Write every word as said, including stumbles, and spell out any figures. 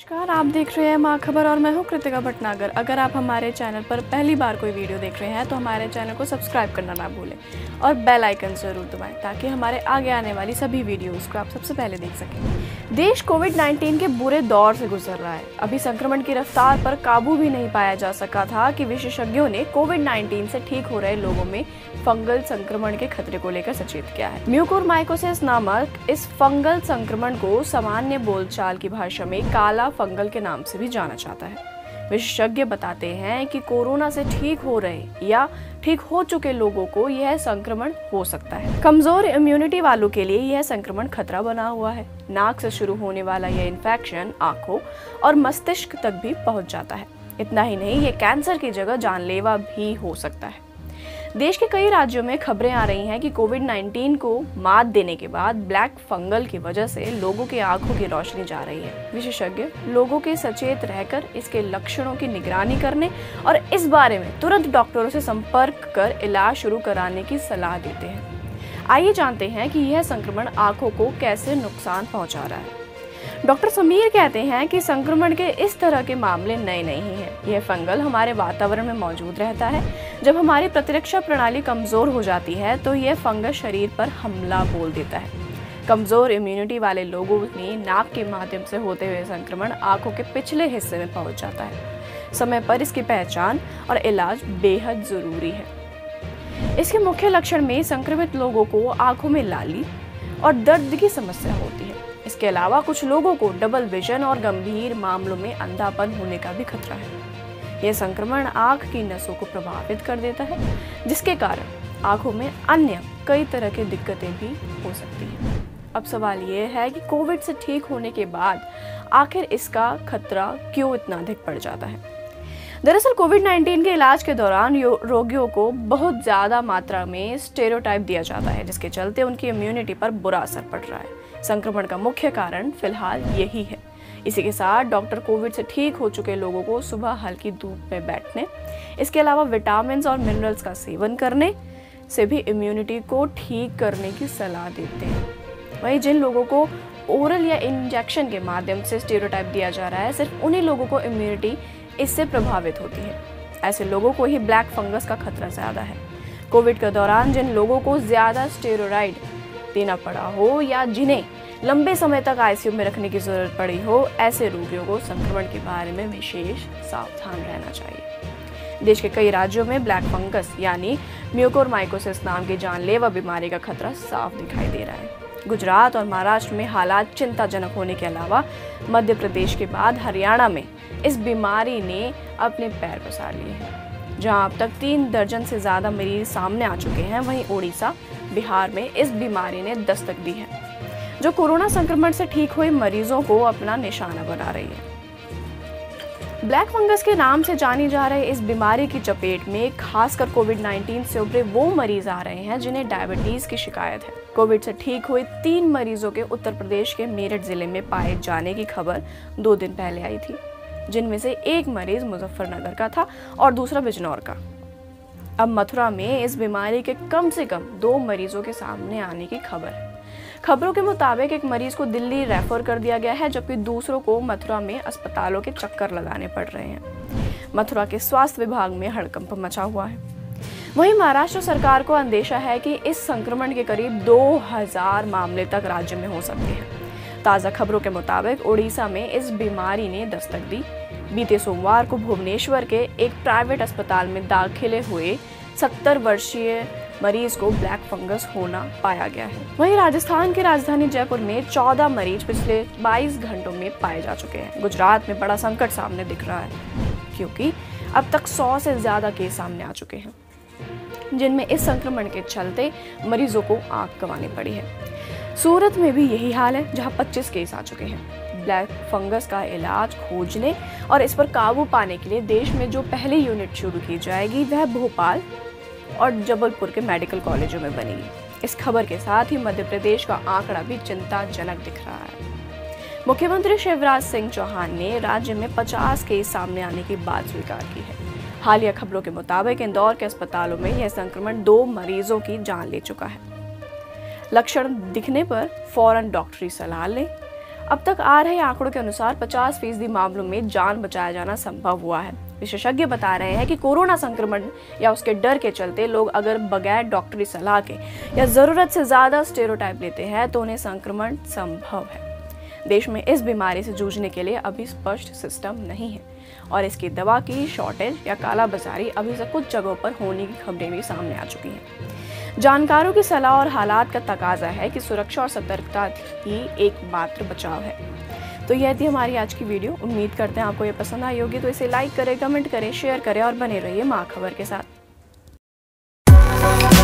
नमस्कार, आप देख रहे हैं माँ खबर और मैं हूँ कृतिका भटनागर। अगर आप हमारे चैनल पर पहली बार कोई वीडियो देख रहे हैं तो हमारे चैनल को सब्सक्राइब करना ना भूलें और बेल आइकन ज़रूर दबाएं ताकि हमारे आगे आने वाली सभी वीडियोस को आप सबसे पहले देख सकें। देश कोविड नाइन्टीन के बुरे दौर से गुजर रहा है। अभी संक्रमण की रफ्तार पर काबू भी नहीं पाया जा सका था कि विशेषज्ञों ने कोविड नाइन्टीन से ठीक हो रहे लोगों में फंगल संक्रमण के खतरे को लेकर सचेत किया है। म्यूकोरमाइकोसिस नामक इस फंगल संक्रमण को सामान्य बोलचाल की भाषा में काला फंगल के नाम से भी जाना जाता है। विशेषज्ञ बताते हैं कि कोरोना से ठीक हो रहे या ठीक हो चुके लोगों को यह संक्रमण हो सकता है। कमजोर इम्यूनिटी वालों के लिए यह संक्रमण खतरा बना हुआ है। नाक से शुरू होने वाला यह इन्फेक्शन आंखों और मस्तिष्क तक भी पहुंच जाता है। इतना ही नहीं, ये कैंसर की जगह जानलेवा भी हो सकता है। देश के कई राज्यों में खबरें आ रही हैं कि कोविड नाइन्टीन को मात देने के बाद ब्लैक फंगल की वजह से लोगों की आंखों की रोशनी जा रही है। विशेषज्ञ लोगों के सचेत रहकर इसके लक्षणों की निगरानी करने और इस बारे में तुरंत डॉक्टरों से संपर्क कर इलाज शुरू कराने की सलाह देते हैं। आइए जानते हैं कि यह संक्रमण आंखों को कैसे नुकसान पहुंचा रहा है। डॉक्टर समीर कहते हैं कि संक्रमण के इस तरह के मामले नए नहीं हैं। यह फंगल हमारे वातावरण में मौजूद रहता है। जब हमारी प्रतिरक्षा प्रणाली कमजोर हो जाती है तो यह फंगस शरीर पर हमला बोल देता है। कमजोर इम्यूनिटी वाले लोगों में नाक के माध्यम से होते हुए संक्रमण आंखों के पिछले हिस्से में पहुंच जाता है। समय पर इसकी पहचान और इलाज बेहद जरूरी है। इसके मुख्य लक्षण में संक्रमित लोगों को आंखों में लाली और दर्द की समस्या होती है। इसके अलावा कुछ लोगों को डबल विजन और गंभीर मामलों में अंधापन होने का भी खतरा है। यह संक्रमण आंख की नसों को प्रभावित कर देता है, जिसके कारण आंखों में अन्य कई तरह की दिक्कतें भी हो सकती हैं। अब सवाल ये है कि कोविड से ठीक होने के बाद आखिर इसका खतरा क्यों इतना अधिक बढ़ जाता है। दरअसल कोविड नाइन्टीन के इलाज के दौरान रोगियों को बहुत ज़्यादा मात्रा में स्टेरियोटाइप दिया जाता है, जिसके चलते उनकी इम्यूनिटी पर बुरा असर पड़ रहा है। संक्रमण का मुख्य कारण फिलहाल यही है। इसी के साथ डॉक्टर कोविड से ठीक हो चुके लोगों को सुबह हल्की धूप में बैठने, इसके अलावा विटामिन और मिनरल्स का सेवन करने से भी इम्यूनिटी को ठीक करने की सलाह देते हैं। वहीं जिन लोगों को ओरल या इंजेक्शन के माध्यम से स्टेरियोटाइप दिया जा रहा है, सिर्फ उन्हीं लोगों को इम्यूनिटी इससे प्रभावित होती है। ऐसे लोगों को ही ब्लैक फंगस का खतरा ज्यादा है। कोविड के दौरान जिन लोगों को ज्यादा स्टेरॉइड देना पड़ा हो या जिन्हें लंबे समय तक आईसीयू में रखने की जरूरत पड़ी हो, ऐसे रोगियों को संक्रमण के बारे में विशेष सावधान रहना चाहिए। देश के कई राज्यों में ब्लैक फंगस यानी म्यूकोरमाइकोसिस नाम की जानलेवा बीमारी का खतरा साफ दिखाई दे रहा है। गुजरात और महाराष्ट्र में हालात चिंताजनक होने के अलावा मध्य प्रदेश के बाद हरियाणा में इस बीमारी ने अपने पैर पसार लिए हैं, जहां अब तक तीन दर्जन से ज्यादा मरीज सामने आ चुके हैं। वहीं ओडिशा, बिहार में इस बीमारी ने दस्तक दी है, जो कोरोना संक्रमण से ठीक हुए मरीजों को अपना निशाना बना रही है। ब्लैक फंगस के नाम से जानी जा रहे इस बीमारी की चपेट में खासकर कोविड नाइन्टीन से उभरे वो मरीज आ रहे हैं जिन्हें डायबिटीज की शिकायत है। कोविड से ठीक हुए तीन मरीजों के उत्तर प्रदेश के मेरठ जिले में पाए जाने की खबर दो दिन पहले आई थी, जिनमें से एक मरीज मुजफ्फरनगर का था और दूसरा बिजनौर का। अब मथुरा में इस बीमारी के कम से कम दो मरीजों के सामने आने की खबर है। खबरों के मुताबिक एक मरीज को दिल्ली रेफर कर दिया गया है, जबकि दूसरों को मथुरा में अस्पतालों के चक्कर लगाने पड़ रहे हैं। मथुरा के स्वास्थ्य विभाग में हड़कंप मचा हुआ है। वहीं महाराष्ट्र सरकार को अंदेशा है कि इस संक्रमण के करीब दो हज़ार मामले तक राज्य में हो सकते हैं। ताज़ा खबरों के मुताबिक ओडिशा में इस बीमारी ने दस्तक दी। बीते सोमवार को भुवनेश्वर के एक प्राइवेट अस्पताल में दाखिले हुए सत्तर वर्षीय मरीज को ब्लैक फंगस होना पाया गया है। वहीं राजस्थान की राजधानी जयपुर में चौदह मरीज पिछले बाईस घंटों में पाए जा चुके हैं। गुजरात में बड़ा संकट सामने दिख रहा है, क्योंकि अब तक सौ से ज्यादा केस सामने आ चुके हैं, जिनमें इस संक्रमण के चलते मरीजों को आंख गंवानी पड़ी है। सूरत में भी यही हाल है, जहां पच्चीस केस आ चुके हैं। ब्लैक फंगस का इलाज खोजने और इस पर काबू पाने के लिए देश में जो पहली यूनिट शुरू की जाएगी वह भोपाल और जबलपुर के मेडिकल कॉलेजों में बनेगी। इस खबर के साथ ही मध्य प्रदेश का आंकड़ा भी चिंताजनक दिख रहा है। मुख्यमंत्री शिवराज सिंह चौहान ने राज्य में पचास केस सामने आने की बात स्वीकार की है। हालिया खबरों के मुताबिक इंदौर के अस्पतालों में यह संक्रमण दो मरीजों की जान ले चुका है। लक्षण दिखने पर फौरन डॉक्टरी सलाह लें। अब तक आ रहे आंकड़ों के अनुसार पचास फीसदी मामलों में जान बचाया जाना संभव हुआ है। विशेषज्ञ बता रहे हैं कि कोरोना संक्रमण या उसके डर के चलते लोग अगर बगैर डॉक्टरी सलाह के या जरूरत से ज्यादा स्टेरॉटाइप लेते हैं तो उन्हें संक्रमण संभव है। देश में इस बीमारी से जूझने के लिए अभी स्पष्ट सिस्टम नहीं है और इसकी दवा की शॉर्टेज या कालाबाजारी अभी से कुछ जगहों पर होने की खबरें भी सामने आ चुकी हैं। जानकारों की सलाह और हालात का तकाजा है कि सुरक्षा और सतर्कता ही एकमात्र बचाव है। तो यह थी हमारी आज की वीडियो। उम्मीद करते हैं आपको ये पसंद आई होगी, तो इसे लाइक करें, कमेंट करें, शेयर करें और बने रहिए माँ खबर के साथ।